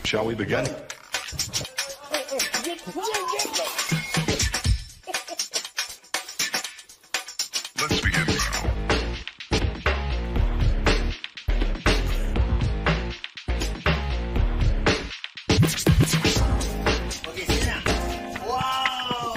Shall we begin? Let's begin now. Okay, sit down. Wow!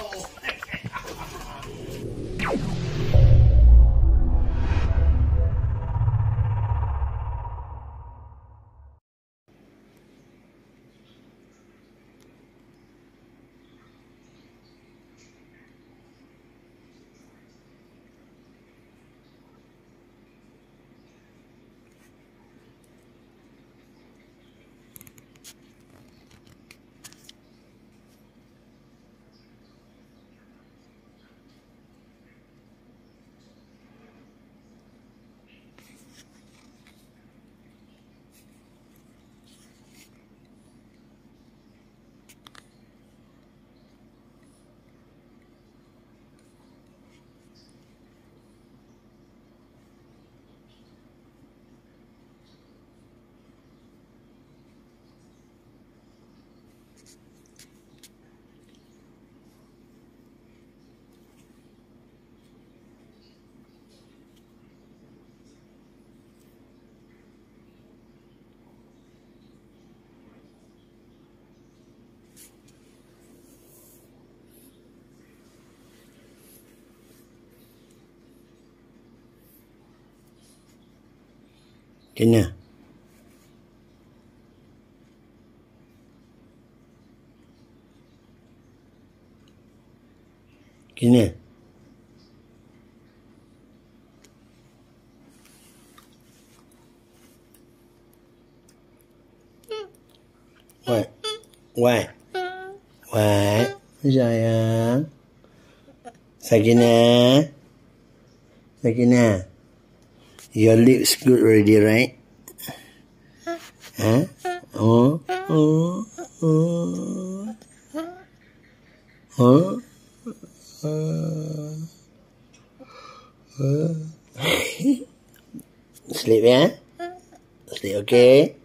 Kena. Kena. What? What? What? Sayang. Shakina. Shakina. Your lips good already, right? Huh? Oh. Oh. Oh. Oh. Sleep, yeah? Sleep, okay?